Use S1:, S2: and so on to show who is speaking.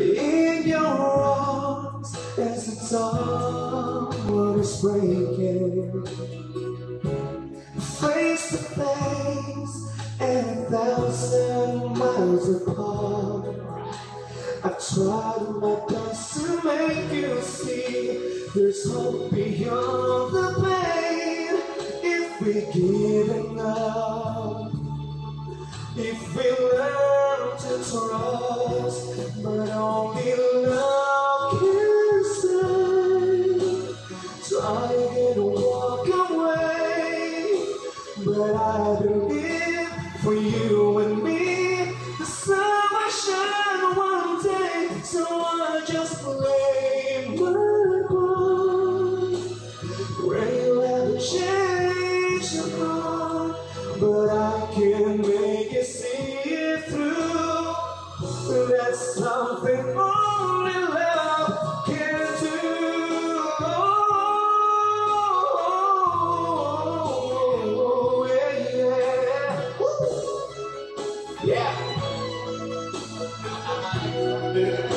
S1: In your arms, as the dawn is breaking, face to face and 1,000 miles apart. I've tried my best to make you see there's hope beyond the pain. If we're giving up, if we learn to trust, but only love can save. Try and walk away, but I believe for you and me, the sun will shine one day. So I just play my part. Rain will change your heart, but I can make you see it through. That's something only love can do. Oh, yeah, yeah. Yeah.